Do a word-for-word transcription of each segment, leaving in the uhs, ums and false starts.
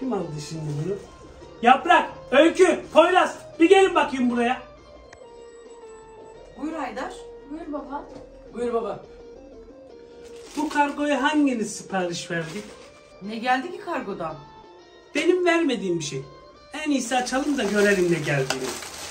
Kim aldı şimdi bunu? Yaprak, Öykü, Poyraz bir gelin bakayım buraya. Buyur Haydar. Buyur baba. Buyur baba. Bu kargoya hanginiz sipariş verdi? Ne geldi ki kargodan? Benim vermediğim bir şey. En iyisi açalım da görelim ne geldiğini.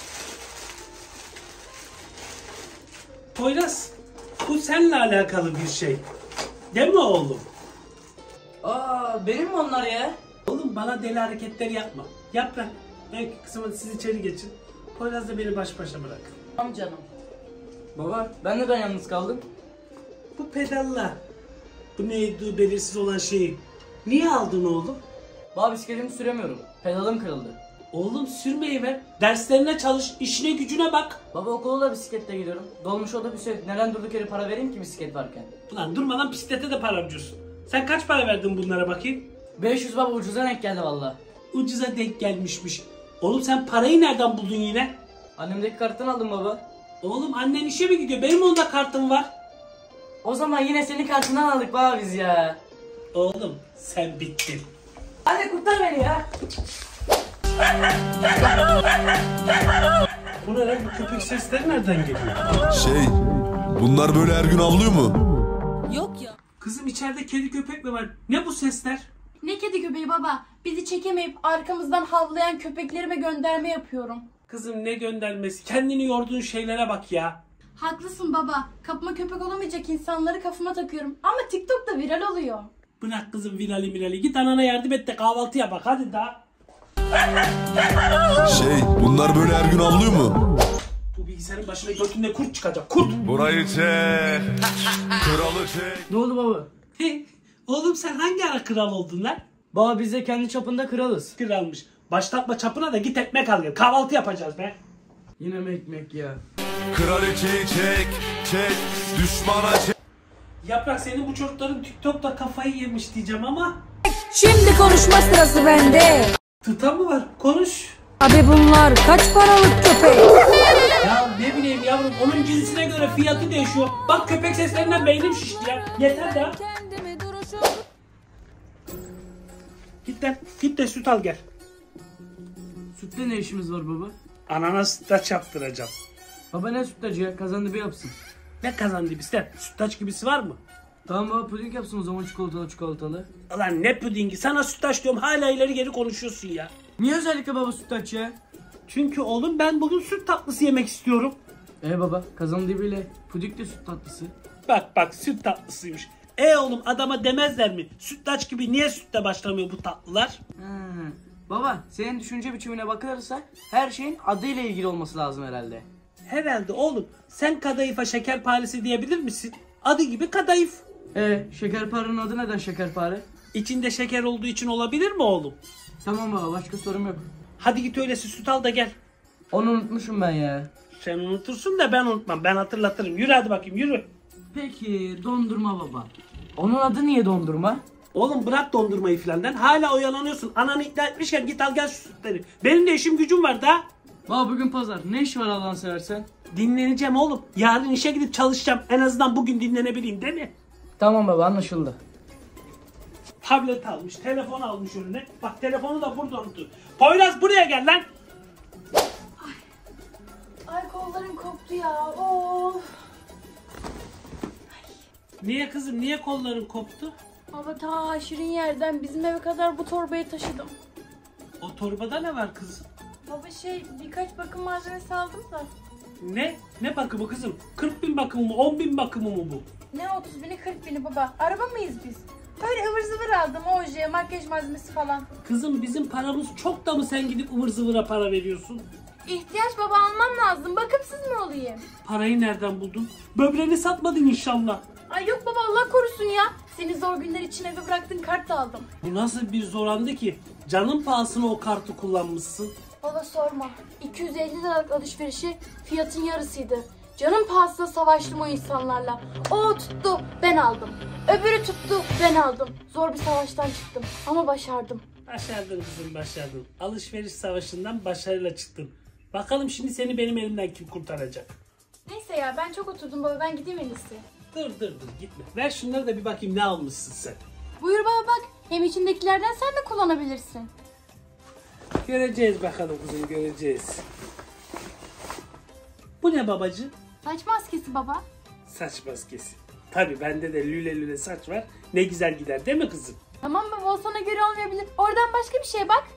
Poyraz, bu seninle alakalı bir şey. Değil mi oğlum? Aa, benim mi onlar ya? Oğlum bana deli hareketleri yapma. Yaprak, Öykü kızım hadi siz içeri geçin. Poyraz da beni baş başa bırakın. Tamam canım. Baba, ben neden yalnız kaldım? Bu pedalla, bu neydi belirsiz olan şeyi niye aldın oğlum? Baba bisikletimi süremiyorum. Pedalım kırıldı. Oğlum sürmeyi ver. Derslerine çalış, işine gücüne bak. Baba okula da bisikletle gidiyorum. Dolmuş otobüse neden durduk yere para vereyim ki bisiklet varken? Ulan durmadan bisiklete de para harcıyorsun. Sen kaç para verdin bunlara bakayım? beş yüz baba ucuza denk geldi valla. Ucuza denk gelmişmiş. Oğlum sen parayı nereden buldun yine? Annemdeki karttan aldım baba. Oğlum annen işe mi gidiyor? Benim onda kartım var. O zaman yine senin kartından aldık baba biz ya. Oğlum sen bittin. Hadi kurtar beni ya. Bu ne lan? Bu köpek sesleri nereden geliyor? Şey, bunlar böyle her gün avlıyor mu? Yok ya. Kızım içeride kedi köpek mi var? Ne bu sesler? Ne kedi köpeği baba? Bizi çekemeyip arkamızdan havlayan köpeklerime gönderme yapıyorum. Kızım ne göndermesi? Kendini yorduğun şeylere bak ya. Haklısın baba. Kapıma köpek olamayacak insanları kafama takıyorum. Ama TikTok'ta viral oluyor. Bırak kızım virali mirali. Git anana yardım et de kahvaltı yap bak hadi daha. Şey, bunlar böyle her gün avlıyor mu? Bu bilgisayarın başına götünde kurt çıkacak. Kurt. Burayı çek, kralı çek. Ne oldu baba? Hey, oğlum sen hangi ara kral oldun lan? Baba biz de kendi çapında kralız. Kralmış. Başlatma çapına da git ekmek al gel. Kahvaltı yapacağız be. Yine mi ekmek ya? Kraliçeyi çek, çek, düşmana çek. Yaprak senin bu çocukların TikTok'ta kafayı yemiş diyeceğim ama. Şimdi konuşma sırası bende. Tıta mı var? Konuş. Abi bunlar kaç paralık köpek? Ya ne bileyim yavrum onun cinsine göre fiyatı değişiyor. Bak köpek seslerinden beynim şişti ya. Yeter ya. Git lan. Git de süt al gel. Sütte ne işimiz var baba? Anana sütlaç yaptıracağım. Baba ne sütlacı ya? Kazandı bir yapsın. Ne kazandı bizden? Sütlaç gibisi var mı? Tamam baba puding yapsın o zaman çikolatalı çikolatalı. Ulan ne pudingi? Sana sütlaç diyorum hala ileri geri konuşuyorsun ya. Niye özellikle baba sütlaç ya? Çünkü oğlum ben bugün süt tatlısı yemek istiyorum. E baba kazandığı bile puding de süt tatlısı. Bak bak süt tatlısıymış. E oğlum adama demezler mi? Sütlaç gibi niye sütle başlamıyor bu tatlılar? Ha. Baba senin düşünce biçimine bakılırsa her şeyin adıyla ilgili olması lazım herhalde. Herhalde oğlum. Sen kadayıfa şekerparesi diyebilir misin? Adı gibi kadayıf. E şekerparenin adı neden şekerpare? İçinde şeker olduğu için olabilir mi oğlum? Tamam baba başka sorum yok. Hadi git öylesi süt al da gel. Onu unutmuşum ben ya. Sen unutursun da ben unutmam. Ben hatırlatırım. Yürü hadi bakayım yürü. Peki dondurma baba. Onun adı niye dondurma? Oğlum bırak dondurmayı filan lan. Hala oyalanıyorsun. Ananı ikna etmişken git al gel şu sütleri. Benim de işim gücüm var da. Baba bugün pazar. Ne iş var Allah'ını seversen? Dinleneceğim oğlum. Yarın işe gidip çalışacağım. En azından bugün dinlenebileyim değil mi? Tamam baba anlaşıldı. Tablet almış, telefon almış önüne. Bak telefonu da burada unuttu. Poyraz buraya gel lan. Ay kollarım koptu ya. Of. Niye kızım? Niye kolların koptu? Baba ta şirin yerden bizim eve kadar bu torbayı taşıdım. O torbada ne var kızım? Baba şey birkaç bakım malzemesi aldım da. Ne? Ne bakımı kızım? kırk bin bakımı mı? on bin bakımı mı bu? Ne otuz bini kırk bini baba. Araba mıyız biz? Öyle ıvır zıvır aldım. Oje, makyaj malzemesi falan. Kızım bizim paramız çok da mı sen gidip ıvır zıvıra para veriyorsun? İhtiyaç baba almam lazım. Bakımsız mı olayım? Parayı nereden buldun? Böbreğini satmadın inşallah. Ay yok baba Allah korusun ya. Seni zor günler için eve bıraktın kart da aldım. Bu nasıl bir zorandı ki? Canın pahasına o kartı kullanmışsın. Baba sorma. iki yüz elli liralık alışverişi fiyatın yarısıydı. Canım pahasına savaştım o insanlarla. O tuttu ben aldım. Öbürü tuttu ben aldım. Zor bir savaştan çıktım ama başardım. Başardın kızım başardın. Alışveriş savaşından başarıyla çıktın. Bakalım şimdi seni benim elimden kim kurtaracak? Neyse ya ben çok oturdum baba ben gideyim en iyisi. Dur dur dur gitme. Ver şunları da bir bakayım ne almışsın sen. Buyur baba bak. Hem içindekilerden sen de kullanabilirsin. Göreceğiz bakalım kızım, göreceğiz. Bu ne babacığım? Saç maskesi baba. Saç maskesi. Tabii bende de lüle lüle saç var. Ne güzel gider değil mi kızım? Tamam baba, o sana göre olmayabilir. Oradan başka bir şeye bak.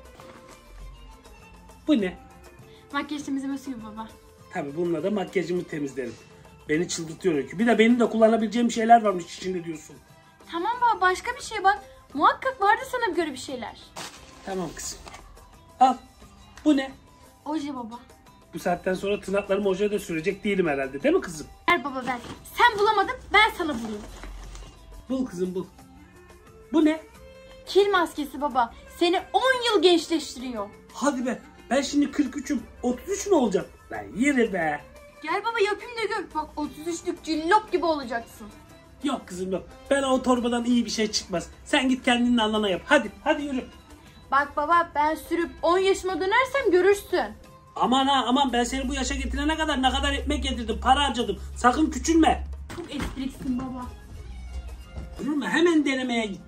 Bu ne? Makyaj temizleme suyu baba. Tabii bununla da makyajımı temizlerim. Beni çıldırtıyor Öykü. Bir de benim de kullanabileceğim şeyler varmış içinde diyorsun. Tamam baba, başka bir şeye bak. Muhakkak vardır sana göre bir şeyler. Tamam kızım. Al. Bu ne? Oje baba. Bu saatten sonra tırnaklarımı ojeyle de sürecek değilim herhalde değil mi kızım? Ver baba ver. Sen bulamadın, ben sana bulayım. Bul kızım bul. Bu ne? Kil maskesi baba. Seni on yıl gençleştiriyor. Hadi be. Ben şimdi kırk üçüm. otuz üç mü olacağım? Ben yeri be. Gel baba yapayım da gör. Bak otuz üçlük cillop gibi olacaksın. Yok kızım yok. Ben o torbadan iyi bir şey çıkmaz. Sen git kendinin alana yap. Hadi hadi yürü. Bak baba, ben sürüp on yaşıma dönersem görürsün. Aman ha aman, ben seni bu yaşa getirene kadar ne kadar ekmek yedirdim, para harcadım. Sakın küçülme. Çok espriksin baba. Durma, hemen denemeye git.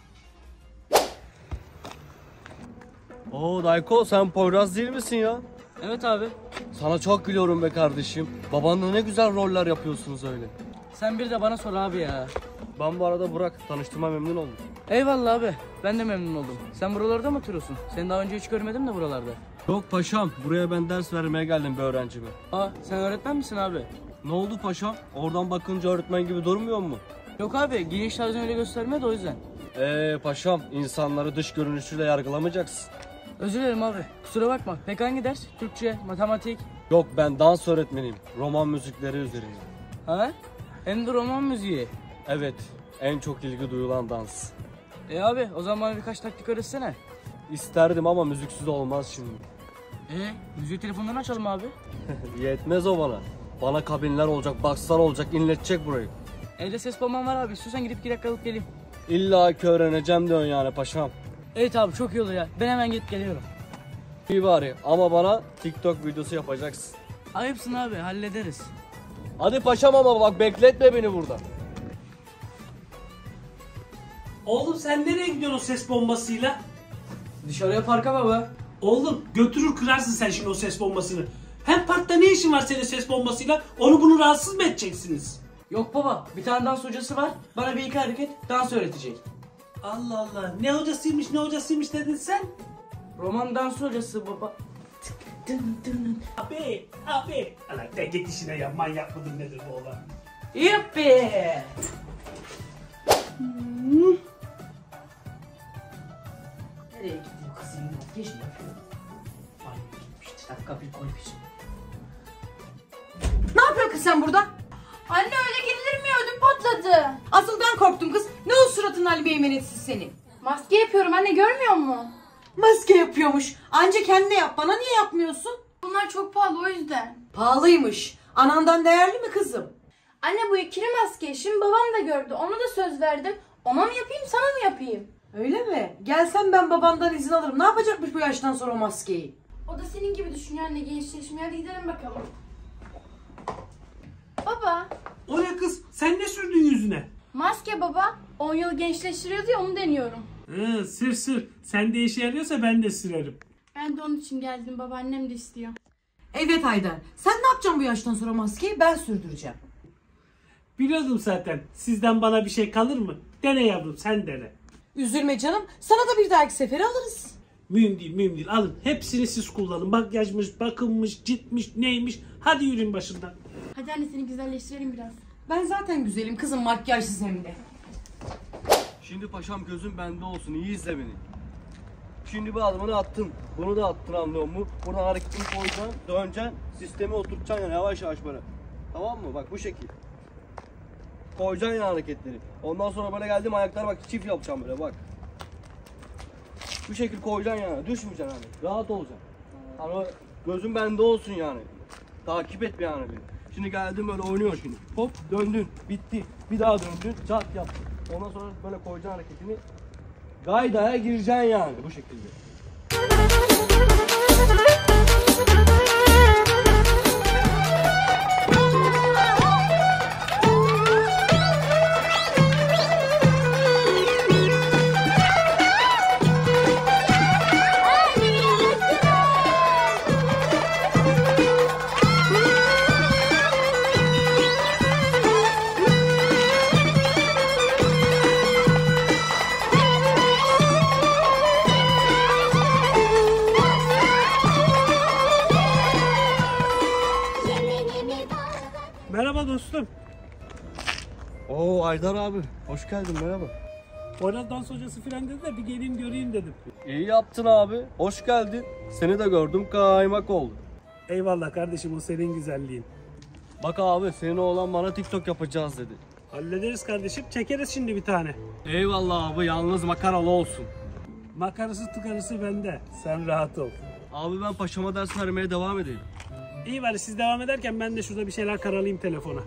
Oo Dayko, sen Poyraz değil misin ya? Evet abi. Sana çok gülüyorum be kardeşim. Babanla ne güzel roller yapıyorsunuz öyle. Sen bir de bana sor abi ya. Ben bu arada Burak, tanıştığıma memnun oldum. Eyvallah abi. Ben de memnun oldum. Sen buralarda mı oturuyorsun? Seni daha önce hiç görmedim de buralarda. Yok paşam, buraya ben ders vermeye geldim bir öğrencime. Aa, sen öğretmen misin abi? Ne oldu paşam? Oradan bakınca öğretmen gibi durmuyor mu? Yok abi, giyiniş tarzını öyle göstermiyor da o yüzden. Eee paşam, insanları dış görünüşüyle yargılamayacaksın. Özür dilerim abi. Kusura bakma. Peki hangi ders? Türkçe, matematik? Yok, ben dans öğretmeniyim. Roman müzikleri üzerine. Ha? Hem de roman müziği. Evet, en çok ilgi duyulan dans. E abi, o zaman bana birkaç taktik öğretsene. İsterdim ama müziksiz olmaz şimdi. E, müziği telefondan açalım abi. Yetmez o bana. Bana kabinler olacak, bakslar olacak, inletecek burayı. Evde ses bombam var abi. İstiyorsan gidip iki dakika alıp geleyim. İlla ki öğreneceğim diyorsun yani paşam. Evet abi, çok iyi olur ya. Ben hemen gidip geliyorum. İyi bari ama bana TikTok videosu yapacaksın. Ayıpsın abi, hallederiz. Hadi paşam ama bak, bekletme beni burada. Oğlum sen nereye gidiyorsun o ses bombasıyla? Dışarıya parka baba. Oğlum götürür kırarsın sen şimdi o ses bombasını. Hem parkta ne işin var senin ses bombasıyla? Onu bunu rahatsız mı edeceksiniz? Yok baba, bir tane dans hocası var. Bana bir iki hareket dans öğretecek. Allah Allah, ne hocasıymış ne hocasıymış dedin sen? Roman dans hocası baba. Abi abi. Ana de git işine ya, manyak mıdır nedir bu oğlan? Yuppi. Nereye gidiyor kızım? Geç mi yapıyor? Ay gitmişti, dakika bir koymuş. Ne yapıyorsun kız sen burada? Anne öyle gidilir mi ya? Ödüm patladı. Asıl ben korktum kız. Ne o suratın Ali meymenetsiz senin? Maske yapıyorum anne, görmüyor musun? Maske yapıyormuş. Anca kendine yap. Bana niye yapmıyorsun? Bunlar çok pahalı, o yüzden. Pahalıymış. Anandan değerli mi kızım? Anne bu ikili maske. Şimdi babam da gördü. Ona da söz verdim. Ona mı yapayım, sana mı yapayım? Öyle mi? Gelsem ben babandan izin alırım. Ne yapacakmış bu yaştan sonra o maskeyi? O da senin gibi düşünüyor anne, gençleşmeye. Hadi gidelim bakalım. Baba, O ne kız? Sen ne sürdün yüzüne? maske baba. on yıl gençleştiriyordu ya, onu deniyorum. Hı, sür sür. Sen de işe yarıyorsa ben de sürerim. Ben de onun için geldim baba, annem de istiyor. Evet Haydar. Sen ne yapacaksın bu yaştan sonra maskeyi? Ben sürdüreceğim. Biliyordum zaten. Sizden bana bir şey kalır mı? Dene yavrum, sen dene. Üzülme canım. Sana da bir dahaki sefere alırız. Mühim değil, mühim değil. Alın. Hepsini siz kullanın. Makyajmış, bakımmış, ciltmiş, neymiş. Hadi yürüyün başından. Hadi anne, seni güzelleştirelim biraz. Ben zaten güzelim kızım, makyajsız hem de. Şimdi paşam gözün bende olsun, iyi izle beni. Şimdi bir adımını attın, bunu da attın, anlıyor musun? Buradan hareketini koyacaksın, döneceksin, sistemi oturtacaksın yani yavaş yavaş böyle. Tamam mı? Bak bu şekil. Koyacaksın yani hareketleri. Ondan sonra böyle geldim ayaklar bak çift yapacağım böyle bak. Bu şekil koyacaksın yani, düşmeyeceksin hani. Rahat olacaksın. Hani gözün bende olsun yani. Takip et bir yani beni. Şimdi geldim böyle oynuyor şimdi. Hop döndün, bitti. Bir daha döndün, çat yaptın. Ondan sonra böyle koyacaksın hareketini. Gaydaya gireceksin yani bu şekilde. Merhaba dostum. Oo Aydar abi, hoş geldin, merhaba. Poyraz dans hocası falan dedi de bir geleyim göreyim dedim. İyi yaptın abi, hoş geldin. Seni de gördüm, kaymak oldu. Eyvallah kardeşim, o senin güzelliğin. Bak abi, senin oğlan bana TikTok yapacağız dedi. Hallederiz kardeşim, çekeriz şimdi bir tane. Eyvallah abi, yalnız makaralı olsun. Makarası tıkarısı bende, sen rahat ol. Abi ben paşama ders vermeye devam edeyim. İyi bari siz devam ederken ben de şurada bir şeyler karalayayım telefona.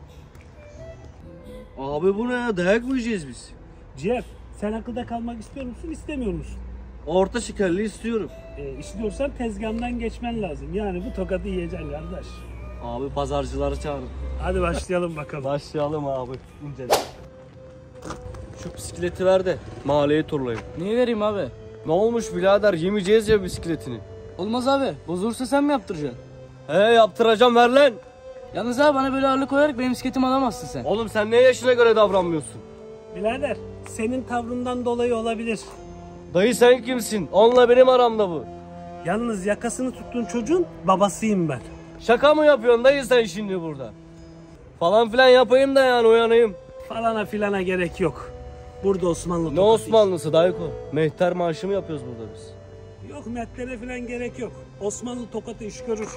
Abi bu ne ya, dayak mı yiyeceğiz biz? Ciğer, sen akılda kalmak istiyor musun, istemiyor musun? Orta şekerli istiyorum. E, istiyorsan tezgahından geçmen lazım. Yani bu tokadı yiyeceksin kardeş. Abi pazarcıları çağırın. Hadi başlayalım bakalım. Başlayalım abi. İncele. Şu bisikleti ver de mahalleye turlayayım. Niye vereyim abi? Ne olmuş birader, yemeyeceğiz ya bisikletini. Olmaz abi. Bozulursa sen mi yaptıracaksın? He yaptıracağım, ver lan. Yalnız abi bana böyle ağırlık koyarak benim bisikletimi alamazsın sen. Oğlum sen ne yaşına göre davranmıyorsun? Birader, senin tavrından dolayı olabilir. Dayı sen kimsin? Onunla benim aramda bu. Yalnız yakasını tuttuğun çocuğun babasıyım ben. Şaka mı yapıyorsun dayı sen şimdi burada? Falan filan yapayım da yani uyanayım. Falana filana gerek yok. Burada Osmanlı Ne tokası Osmanlısı dayıko? Mehter marşı mı yapıyoruz burada biz? iş. Yok metlere filan gerek yok. Osmanlı tokatı iş görür.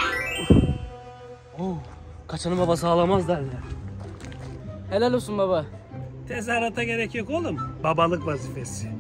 Oh, kaçanın babası ağlamaz derler. Helal olsun baba. Tezahürata gerek yok oğlum. Babalık vazifesi.